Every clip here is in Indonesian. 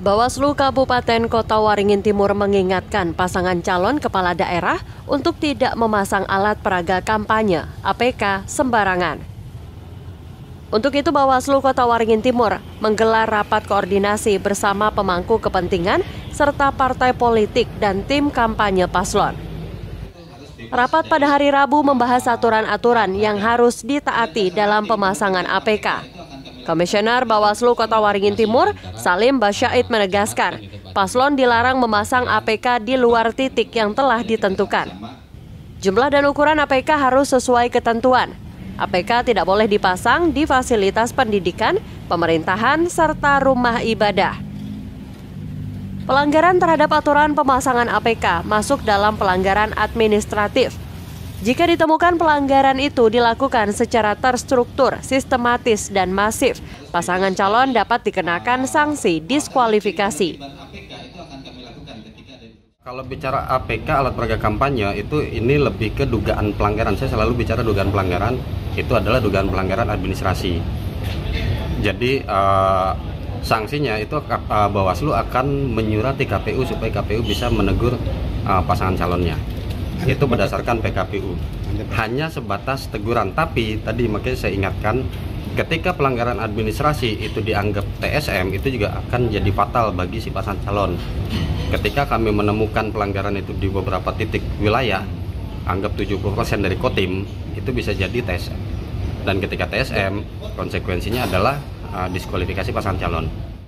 Bawaslu Kabupaten Kota Waringin Timur mengingatkan pasangan calon kepala daerah untuk tidak memasang alat peraga kampanye (APK) sembarangan. Untuk itu Bawaslu Kota Waringin Timur menggelar rapat koordinasi bersama pemangku kepentingan serta partai politik dan tim kampanye paslon. Rapat pada hari Rabu membahas aturan-aturan yang harus ditaati dalam pemasangan APK. Komisioner Bawaslu Kota Waringin Timur, Salim Basyait menegaskan, paslon dilarang memasang APK di luar titik yang telah ditentukan. Jumlah dan ukuran APK harus sesuai ketentuan. APK tidak boleh dipasang di fasilitas pendidikan, pemerintahan, serta rumah ibadah. Pelanggaran terhadap aturan pemasangan APK masuk dalam pelanggaran administratif. Jika ditemukan pelanggaran itu dilakukan secara terstruktur, sistematis, dan masif, pasangan calon dapat dikenakan sanksi diskualifikasi. Kalau bicara APK, alat peraga kampanye, ini lebih ke dugaan pelanggaran. Saya selalu bicara dugaan pelanggaran, itu adalah dugaan pelanggaran administrasi. Jadi sanksinya itu Bawaslu akan menyurati KPU supaya KPU bisa menegur pasangan calonnya. Itu berdasarkan PKPU. Hanya sebatas teguran, tapi tadi makanya saya ingatkan, ketika pelanggaran administrasi itu dianggap TSM, itu juga akan jadi fatal bagi si pasangan calon. Ketika kami menemukan pelanggaran itu di beberapa titik wilayah, anggap 70% dari Kotim, itu bisa jadi TSM. Dan ketika TSM, konsekuensinya adalah diskualifikasi pasangan calon.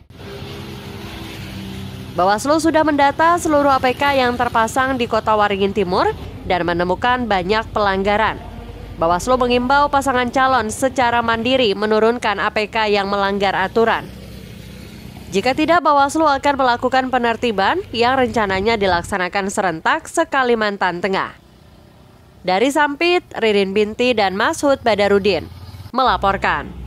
Bawaslu sudah mendata seluruh APK yang terpasang di Kota Waringin Timur dan menemukan banyak pelanggaran. Bawaslu mengimbau pasangan calon secara mandiri menurunkan APK yang melanggar aturan. Jika tidak, Bawaslu akan melakukan penertiban yang rencananya dilaksanakan serentak se-Kalimantan Tengah. Dari Sampit, Ririn Binti dan Mashud Badarudin melaporkan.